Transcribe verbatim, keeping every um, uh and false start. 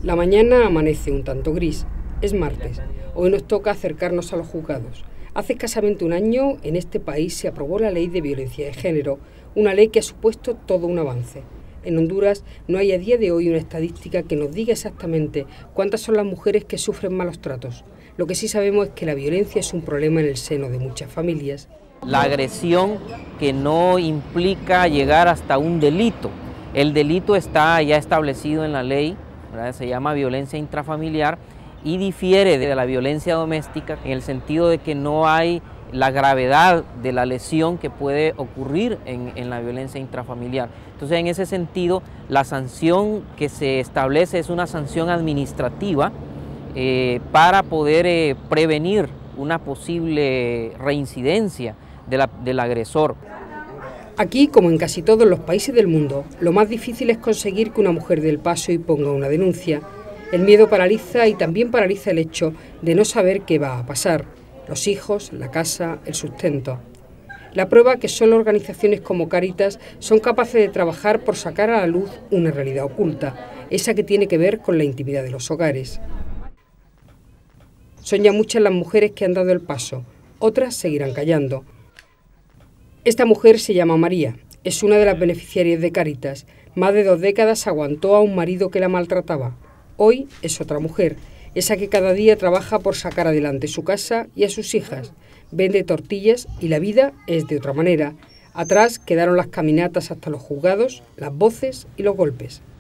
La mañana amanece un tanto gris. Es martes. Hoy nos toca acercarnos a los juzgados. Hace escasamente un año, en este país se aprobó la Ley de Violencia de Género, una ley que ha supuesto todo un avance. En Honduras no hay a día de hoy una estadística que nos diga exactamente cuántas son las mujeres que sufren malos tratos. Lo que sí sabemos es que la violencia es un problema en el seno de muchas familias. La agresión que no implica llegar hasta un delito. El delito está ya establecido en la ley, ¿verdad? Se llama violencia intrafamiliar y difiere de la violencia doméstica en el sentido de que no hay la gravedad de la lesión que puede ocurrir en, en la violencia intrafamiliar. Entonces, en ese sentido, la sanción que se establece es una sanción administrativa eh, para poder eh, prevenir una posible reincidencia de la, del agresor. Aquí, como en casi todos los países del mundo, lo más difícil es conseguir que una mujer dé el paso y ponga una denuncia. El miedo paraliza y también paraliza el hecho de no saber qué va a pasar. Los hijos, la casa, el sustento. La prueba que solo organizaciones como Cáritas son capaces de trabajar por sacar a la luz una realidad oculta, esa que tiene que ver con la intimidad de los hogares. Son ya muchas las mujeres que han dado el paso, otras seguirán callando. Esta mujer se llama María, es una de las beneficiarias de Cáritas. Más de dos décadas aguantó a un marido que la maltrataba. Hoy es otra mujer, esa que cada día trabaja por sacar adelante su casa y a sus hijas. Vende tortillas y la vida es de otra manera. Atrás quedaron las caminatas hasta los juzgados, las voces y los golpes.